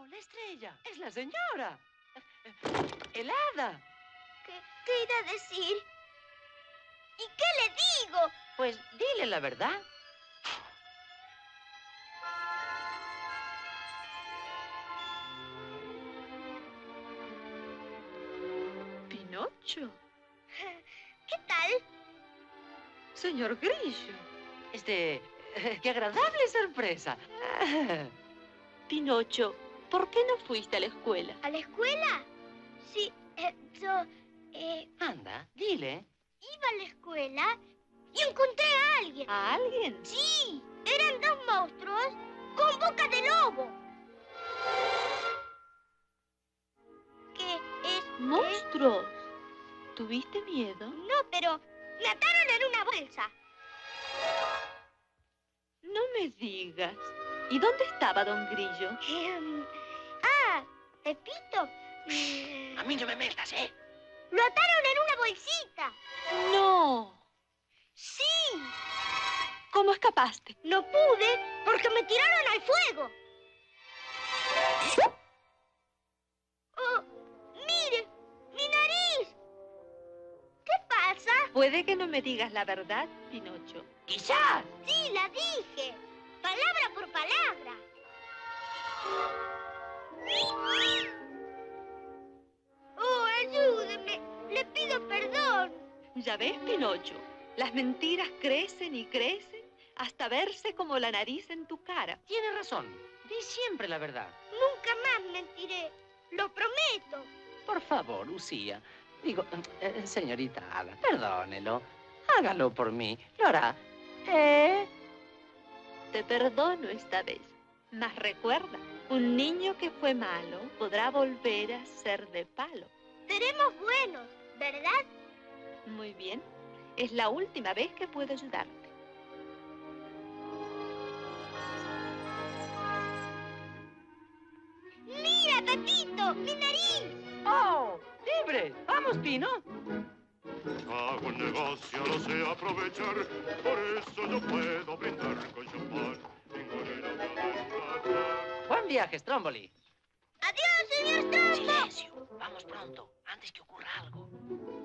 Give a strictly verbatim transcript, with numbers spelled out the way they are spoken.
Oh, la estrella. Es la señora. El hada. ¿Qué, qué irá a decir? ¿Y qué le digo? Pues dile la verdad. Pinocho. ¿Qué tal? Señor Grillo. Este... ¡Qué agradable sorpresa! Pinocho, ¿por qué no fuiste a la escuela? ¿A la escuela? Sí, eh, yo... Eh, Anda, dile. iba a la escuela y encontré a alguien. ¿A alguien? Sí, eran dos monstruos con boca de lobo. ¿Qué es? ¡Monstruos! ¿Tuviste miedo? No, pero me ataron en una bolsa. No me digas. ¿Y dónde estaba Don Grillo? Eh, ah, Pepito. A mí no me metas, ¿eh? Lo ataron en una bolsita. ¡No! Sí. ¿Cómo escapaste? No pude porque me tiraron al fuego. Oh, mire, mi nariz. ¿Qué pasa? Puede que no me digas la verdad, Pinocho. ¡Quizás! Sí, la dije. Palabra por palabra. Oh, ayúdeme. Le pido perdón. ¿Ya ves, Pinocho? Las mentiras crecen y crecen hasta verse como la nariz en tu cara. Tiene razón. Di siempre la verdad. Nunca más mentiré. Lo prometo. Por favor, Lucía. Digo, eh, señorita Hada, perdónelo. Hágalo por mí. Lo hará. ¿Eh? Te perdono esta vez. Mas recuerda, un niño que fue malo podrá volver a ser de palo. Seremos buenos, ¿verdad? Muy bien. Es la última vez que puedo ayudarte. ¡Mira, Pepito! ¡Mi nariz! ¡Oh! ¡Libre! ¡Vamos, Pino! Hago un negocio, lo sé aprovechar, por eso yo puedo brindar con champán. Ninguna me ha de escapar. Buen viaje, Stromboli. ¡Adiós, señor Trombo! Silencio. Vamos pronto, antes que ocurra algo.